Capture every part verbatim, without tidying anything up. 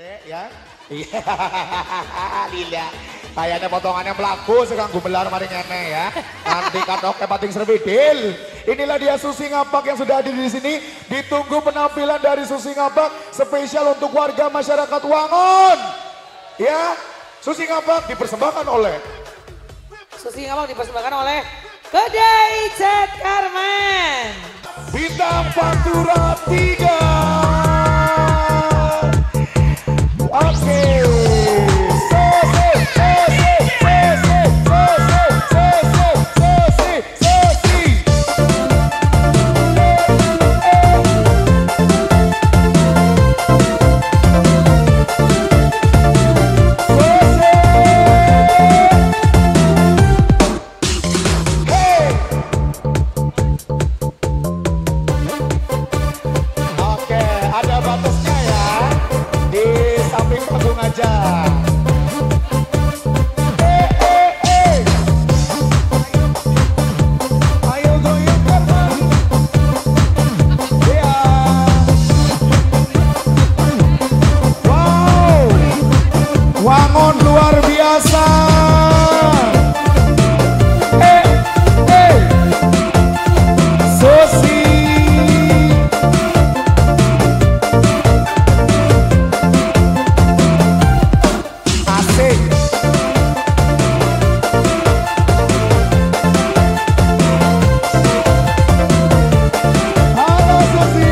Ya. Iya. Lila. Kayaknya potongannya melaku sekarang gumelar mari ngene ya. Nanti katoknya pating servidil. Inilah dia Susi Ngapak yang sudah hadir di sini. Ditunggu penampilan dari Susi Ngapak spesial untuk warga masyarakat Wangon. Ya. Susi Ngapak dipersembahkan oleh Susi Ngapak dipersembahkan oleh Kedai Cat Karmen. Bintang Pantura tiga. Oke. Wangon luar biasa. Eh, eh, Susi. Asik. Halo Susi.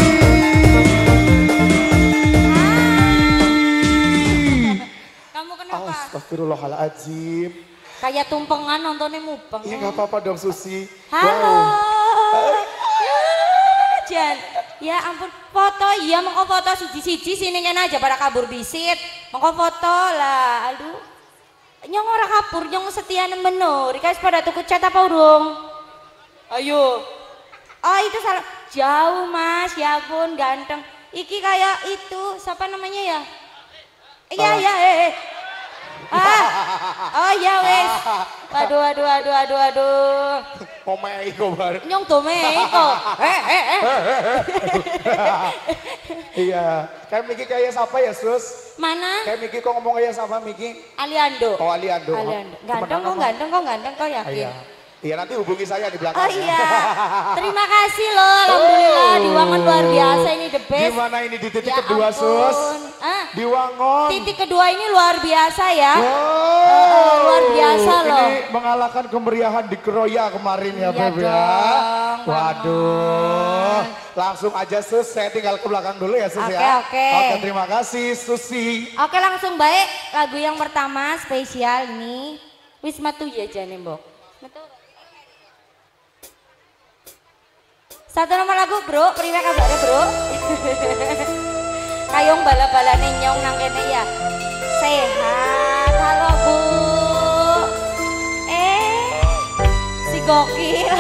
Astagfirullahaladzim. Kayak tumpengan nontonnya mupeng. Iya gak apa-apa dong Susi. Halo. Wow. Jan, ya ampun foto iya mengko foto siji-siji sini kena aja pada kabur disit. Mengko foto lah, aduh. Nyong ora kabur, nyong setia nemen. Guys pada tuku cat apa urung? Ayo. Oh itu salah. Jauh mas, ya ampun ganteng. Iki kayak itu, siapa namanya ya? Iya, iya, eh. eh. Ah, oh ya wes. Waduh, waduh, waduh, waduh, waduh. Pomei kok bar. Nyong domei kok. Eh, eh, eh. Iya. Kayak Miki kayak siapa ya Sus? Mana? Kayak Miki kok ngomong kayak siapa Miki? Aliando. Oh Aliando. Aliando. Ganteng kok, ganteng kok, ganteng kok yakin. Iya. Iya nanti hubungi saya di belakang. Oh iya. Terima kasih loh. Alhamdulillah di Wangon luar biasa ini the best. Gimana ini di titik Ya kedua ampun. Sus? Ah, Di Wangon. titik kedua ini luar biasa ya. Wow. Uh, luar biasa loh. Ini mengalahkan kemeriahan di Keroya kemarin ya Iya Beb ya. dong, Waduh. Langsung aja Sus, saya tinggal ke belakang dulu ya Sus Oke, ya. oke. Oke terima kasih Susi. Oke langsung baik lagu yang pertama spesial nih. Wis metu ya jane mbok. Metu. Satu nomor lagu bro, priwe kabarnya bro. Kayong bala-balane nyong nang kene ya. Sehat, halo bu. Eh, si gokil.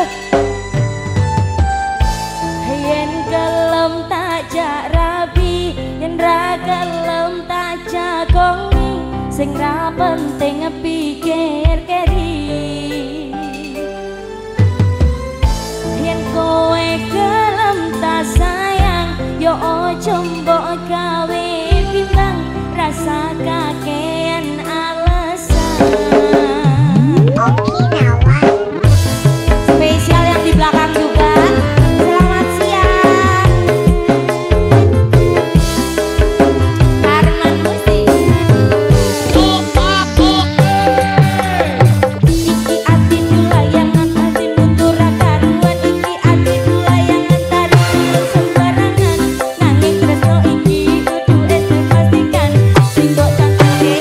Yen gelem tak jak rabi, yen ra gelem tak jagongi, sing ra penting pikir keri. Yen kowe gelem tak sayang, yo ojo mbok gawe bimbang, rasa kakean alasan. Spesial yang di belakang juga. Selamat siang. Karman Musik. Iki ati layangan ati nutur karuan, iki ati layangan tarik sembarangan, nanging tresno iki kudu es pastikan sing mbok cangkake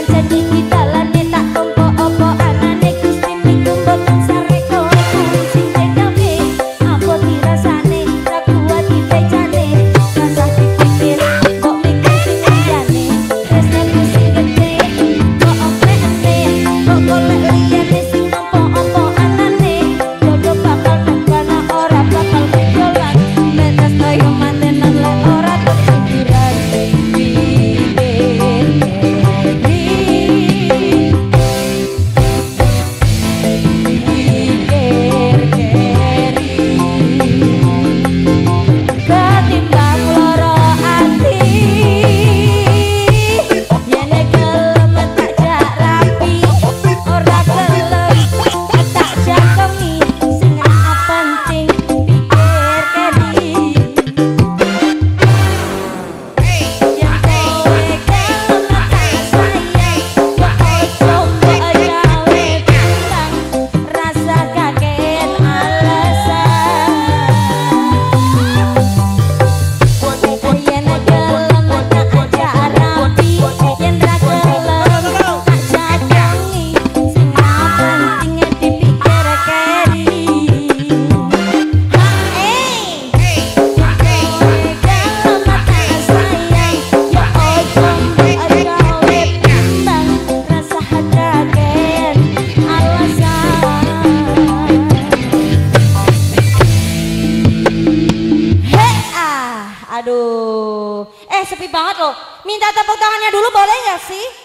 Aduh, eh sepi banget loh. Minta tepuk tangannya dulu boleh nggak sih?